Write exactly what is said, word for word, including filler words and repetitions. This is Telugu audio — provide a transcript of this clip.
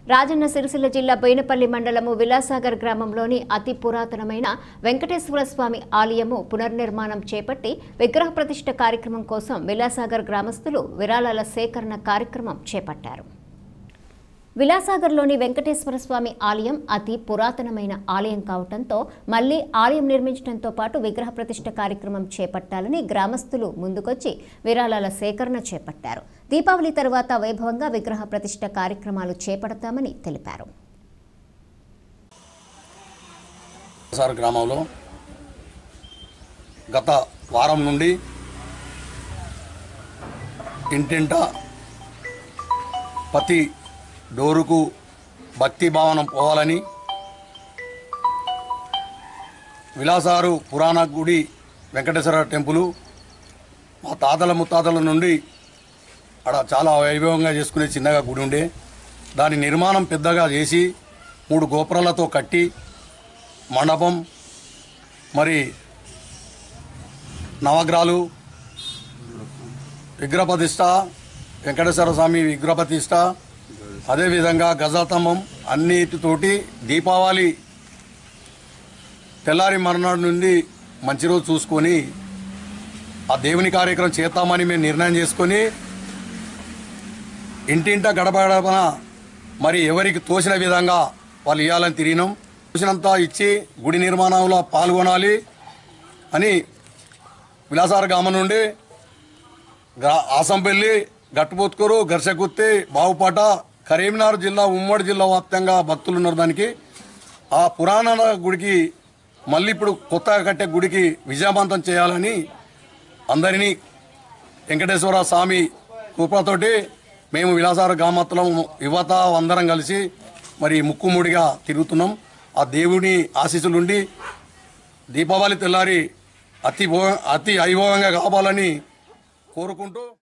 రాజన్న సిరిసిల్ల జిల్లా బోయినపల్లి మండలము విలాసాగర్ గ్రామంలోని అతి పురాతనమైన వెంకటేశ్వర స్వామి ఆలయము పునర్నిర్మాణం చేపట్టి విగ్రహ ప్రతిష్ఠ కార్యక్రమం కోసం విలాసాగర్ గ్రామస్తులు విరాళాల సేకరణ కార్యక్రమం చేపట్టారు. విలాసాగర్లోని వెంకటేశ్వర స్వామి ఆలయం అతి పురాతనమైన ఆలయం కావడంతో మళ్లీ ఆలయం నిర్మించడంతో పాటు విగ్రహ ప్రతిష్ఠ కార్యక్రమం చేపట్టాలని గ్రామస్తులు ముందుకొచ్చి విరాళాల సేకరణ చేపట్టారు. దీపావళి తర్వాత వైభవంగా విగ్రహ ప్రతిష్ఠ కార్యక్రమాలు చేపడతామని తెలిపారు. గ్రామంలో గత వారం నుండి ఇంటింట ప్రతి డోరుకు భక్తి భావనం పోవాలని విలాసారు పురాణ గుడి వెంకటేశ్వర టెంపుల్ మా తాతల ముత్తాతల నుండి అక్కడ చాలా వైభవంగా చేసుకునే చిన్నగా గుడి ఉండే దాని నిర్మాణం పెద్దగా చేసి మూడు గోపురాలతో కట్టి మండపం మరి నవగ్రహాలు విగ్రహ ప్రతిష్ఠ వెంకటేశ్వర స్వామి విగ్రహ ప్రతిష్ఠ అదేవిధంగా గజస్తంభం అన్నిటితోటి దీపావళి తెల్లారి మర్నాడు నుండి మంచి రోజు చూసుకొని ఆ దేవుని కార్యక్రమం చేద్దామని మేము నిర్ణయం చేసుకొని ఇంటింట గడప గడపన మరి ఎవరికి తోచిన విధంగా వాళ్ళు ఇవ్వాలని తిరిగినాం. తోచినంత ఇచ్చి గుడి నిర్మాణంలో పాల్గొనాలి అని విలాసార గ్రామం నుండి ఆసంపల్లి గట్టుపోత్కూరు గర్షకుత్తి బావుపాట కరీంనగర్ జిల్లా ఉమ్మడి జిల్లా వ్యాప్తంగా భక్తులు ఉన్నారు. దానికి ఆ పురాణ గుడికి మళ్ళీ ఇప్పుడు కొత్తగా కట్టే గుడికి విజయవంతం చేయాలని అందరినీ వెంకటేశ్వర స్వామి కృపతోటి మేము విలాసార గ్రామత్తులం యువత అందరం కలిసి మరి ముక్కుముడిగా తిరుగుతున్నాం. ఆ దేవుని ఆశీస్సులుండి దీపావళి తెల్లారి అతి అతి వైభవంగా కావాలని కోరుకుంటూ